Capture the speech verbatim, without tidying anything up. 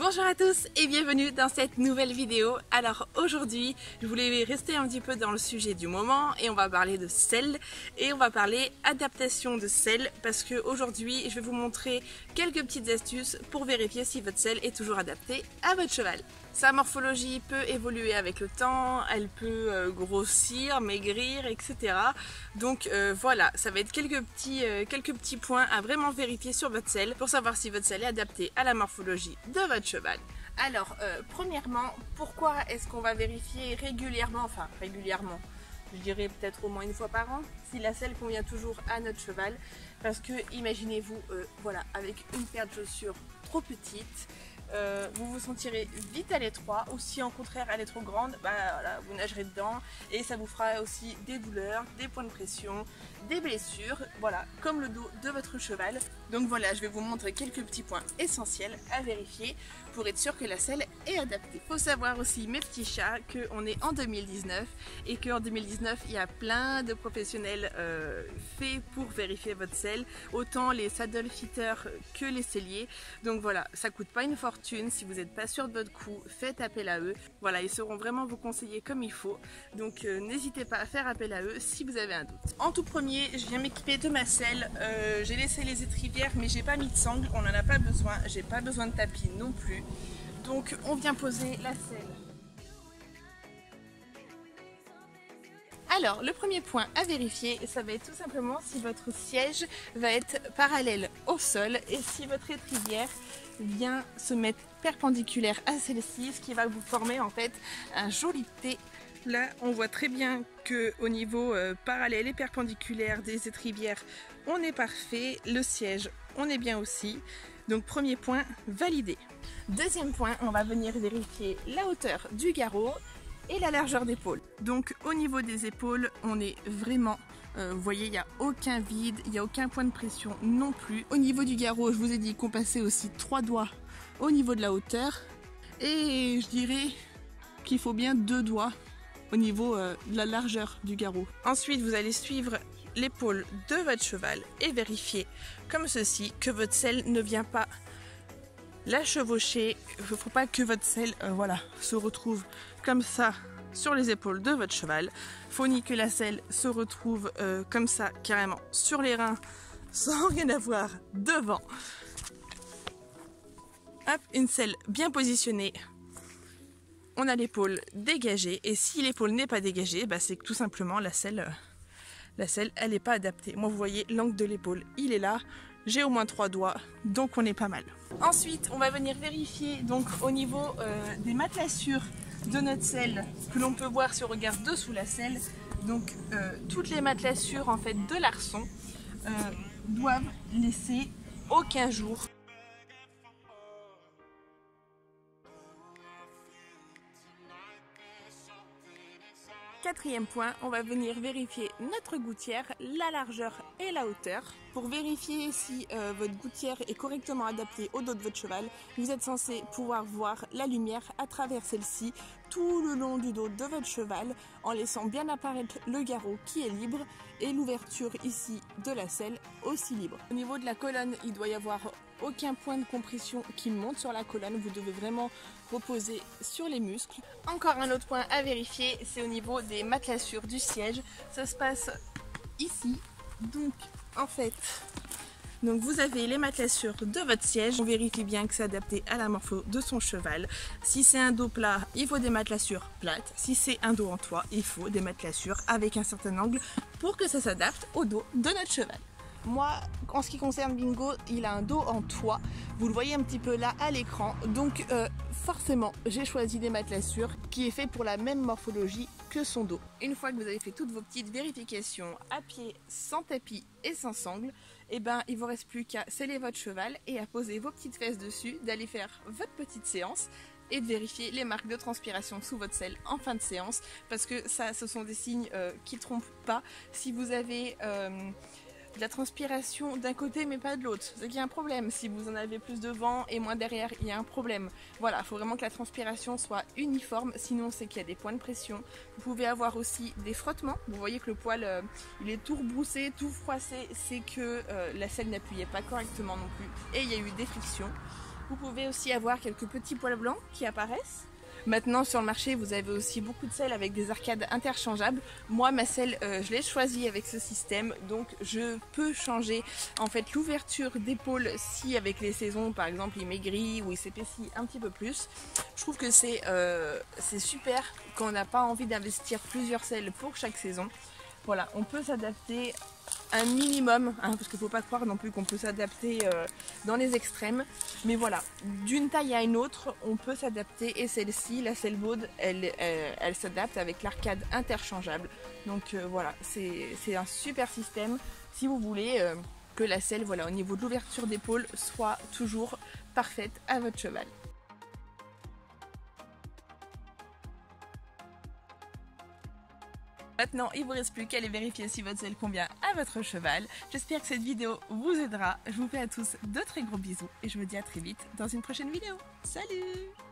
Bonjour à tous et bienvenue dans cette nouvelle vidéo. Alors aujourd'hui, je voulais rester un petit peu dans le sujet du moment et on va parler de selle et on va parler adaptation de selle parce que aujourd'hui, je vais vous montrer quelques petites astuces pour vérifier si votre selle est toujours adaptée à votre cheval. Sa morphologie peut évoluer avec le temps, elle peut euh, grossir, maigrir, et cetera. Donc euh, voilà, ça va être quelques petits, euh, quelques petits points à vraiment vérifier sur votre selle pour savoir si votre selle est adaptée à la morphologie de votre cheval. Alors, euh, premièrement, pourquoi est-ce qu'on va vérifier régulièrement, enfin régulièrement, je dirais peut-être au moins une fois par an, si la selle convient toujours à notre cheval? Parce que imaginez-vous, euh, voilà, avec une paire de chaussures trop petite, Euh, vous vous sentirez vite à l'étroit, ou si en contraire elle est trop grande, bah, voilà, vous nagerez dedans et ça vous fera aussi des douleurs, des points de pression, des blessures, voilà, comme le dos de votre cheval. Donc voilà, je vais vous montrer quelques petits points essentiels à vérifier pour être sûr que la selle est adaptée. Il faut savoir aussi, mes petits chats, qu'on est en deux mille dix-neuf et qu'en deux mille dix-neuf il y a plein de professionnels euh, faits pour vérifier votre selle, autant les saddle fitters que les selliers. Donc voilà, ça coûte pas une fortune. Si vous n'êtes pas sûr de votre coup, faites appel à eux. Voilà, ils sauront vraiment vous conseiller comme il faut. Donc euh, n'hésitez pas à faire appel à eux si vous avez un doute. En tout premier, je viens m'équiper de ma selle. Euh, j'ai laissé les étrivières, mais j'ai pas mis de sangle. On n'en a pas besoin. J'ai pas besoin de tapis non plus. Donc on vient poser la selle. Alors, le premier point à vérifier, ça va être tout simplement si votre siège va être parallèle au sol et si votre étrivière vient se mettre perpendiculaire à celle-ci, ce qui va vous former en fait un joli T. Là, on voit très bien que au niveau euh, parallèle et perpendiculaire des étrivières, on est parfait. Le siège, on est bien aussi. Donc, premier point, validé. Deuxième point, on va venir vérifier la hauteur du garrot et la largeur d'épaule. Donc au niveau des épaules, on est vraiment, euh, vous voyez, il n'y a aucun vide, il n'y a aucun point de pression non plus. Au niveau du garrot, je vous ai dit qu'on passait aussi trois doigts au niveau de la hauteur. Et je dirais qu'il faut bien deux doigts au niveau euh, de la largeur du garrot. Ensuite, vous allez suivre l'épaule de votre cheval et vérifier comme ceci que votre selle ne vient pas la chevaucher. Il ne faut pas que votre selle euh, voilà, se retrouve comme ça sur les épaules de votre cheval. Il faut ni que la selle se retrouve euh, comme ça carrément sur les reins sans rien avoir devant. Hop, une selle bien positionnée. On a l'épaule dégagée et si l'épaule n'est pas dégagée, bah, c'est que tout simplement la selle, euh, la selle elle n'est pas adaptée. Moi vous voyez l'angle de l'épaule il est là. J'ai au moins trois doigts, donc on est pas mal. Ensuite, on va venir vérifier donc au niveau euh, des matelassures de notre selle que l'on peut voir si on regarde dessous la selle. Donc euh, toutes les matelassures en fait de l'arçon euh, doivent laisser aucun jour. Quatrième point, on va venir vérifier notre gouttière, la largeur et la hauteur. Pour vérifier si euh, votre gouttière est correctement adaptée au dos de votre cheval, vous êtes censé pouvoir voir la lumière à travers celle-ci tout le long du dos de votre cheval en laissant bien apparaître le garrot qui est libre et l'ouverture ici de la selle aussi libre. Au niveau de la colonne, il doit y avoir aucun point de compression qui monte sur la colonne, vous devez vraiment reposer sur les muscles. Encore un autre point à vérifier, c'est au niveau des matelassures du siège. Ça se passe ici, donc en fait, donc vous avez les matelassures de votre siège. On vérifie bien que c'est adapté à la morpho de son cheval. Si c'est un dos plat, il faut des matelassures plates. Si c'est un dos en toit, il faut des matelassures avec un certain angle pour que ça s'adapte au dos de notre cheval. Moi, en ce qui concerne Bingo, il a un dos en toit. Vous le voyez un petit peu là à l'écran. Donc euh, forcément, j'ai choisi des matelassures qui est fait pour la même morphologie que son dos. Une fois que vous avez fait toutes vos petites vérifications à pied, sans tapis et sans sangle, et ben il vous reste plus qu'à sceller votre cheval et à poser vos petites fesses dessus, d'aller faire votre petite séance et de vérifier les marques de transpiration sous votre selle en fin de séance, parce que ça, ce sont des signes euh, qui ne trompent pas. Si vous avez euh, de la transpiration d'un côté mais pas de l'autre, c'est qu'il y a un problème. Si vous en avez plus devant et moins derrière, il y a un problème. Voilà, il faut vraiment que la transpiration soit uniforme, sinon c'est qu'il y a des points de pression. Vous pouvez avoir aussi des frottements. Vous voyez que le poil euh, il est tout rebroussé, tout froissé, c'est que euh, la selle n'appuyait pas correctement non plus et il y a eu des frictions. Vous pouvez aussi avoir quelques petits poils blancs qui apparaissent. Maintenant sur le marché vous avez aussi beaucoup de selles avec des arcades interchangeables. Moi ma selle euh, je l'ai choisie avec ce système, donc je peux changer en fait l'ouverture d'épaule si avec les saisons par exemple il maigrit ou il s'épaissit un petit peu plus. Je trouve que c'est euh, c'est super quand on n'a pas envie d'investir plusieurs selles pour chaque saison. Voilà, on peut s'adapter un minimum, hein, parce qu'il ne faut pas croire non plus qu'on peut s'adapter euh, dans les extrêmes. Mais voilà, d'une taille à une autre, on peut s'adapter. Et celle-ci, la selle Baude, elle, elle, elle s'adapte avec l'arcade interchangeable. Donc euh, voilà, c'est un super système si vous voulez euh, que la selle, voilà, au niveau de l'ouverture d'épaule, soit toujours parfaite à votre cheval. Maintenant, il ne vous reste plus qu'à aller vérifier si votre selle convient à votre cheval. J'espère que cette vidéo vous aidera. Je vous fais à tous de très gros bisous et je vous dis à très vite dans une prochaine vidéo. Salut!